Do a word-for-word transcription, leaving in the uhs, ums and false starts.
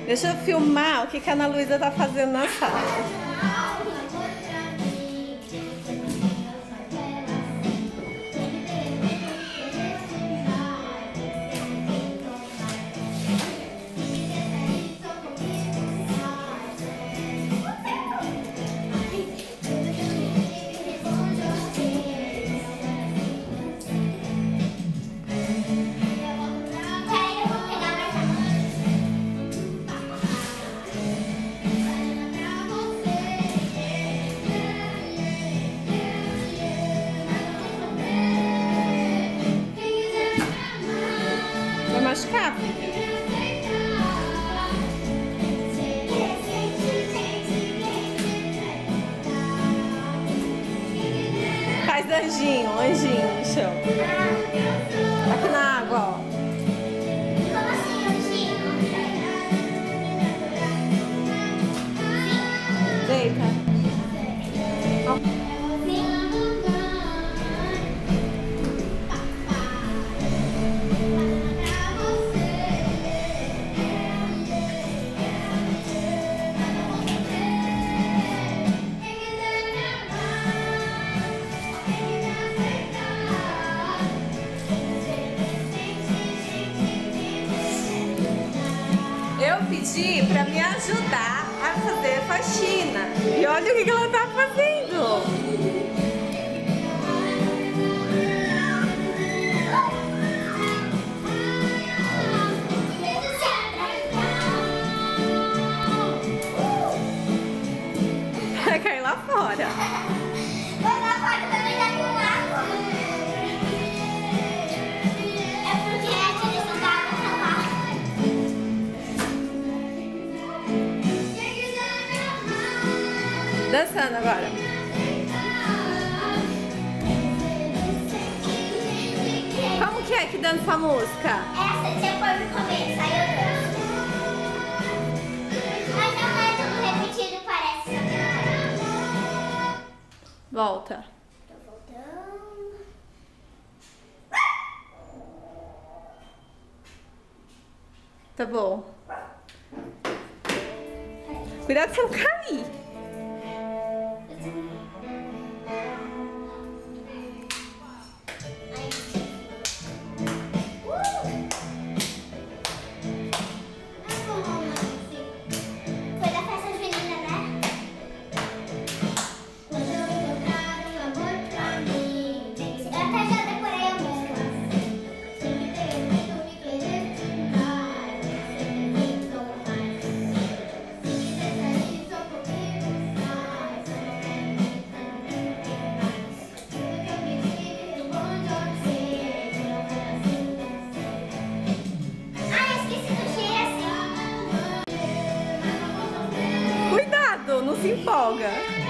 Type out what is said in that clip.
Deixa eu filmar o que, que a Ana Luísa tá fazendo na sala. Vai machucar? Faz anjinho, anjinho no chão. Aqui na água, ó. Como assim, anjinho? Deita. Eu pedi pra me ajudar a fazer faxina. E olha o que ela tá fazendo. Vai cair lá fora. Mas lá fora também tá com água. É porque a direção da água tá lá. Dançando agora. Como que é que dança a música? Essa você põe no começo, aí eu danço. Mas não é tudo repetido, parece. Volta. Tô voltando. Tá bom. Cuidado pra você não cair. Foi da festa junina, né? Quando tocaram amor pra mim. Eu até já decorei a música. Se me tem muito me querer demais. Se me muito mais. Se me sair só comigo sai. Só não quero me tanto mais. Tudo que eu pedi, o bom de você. De não era assim, não sei. Ah, eu esqueci do cheiro assim. Cuidado, não se empolga.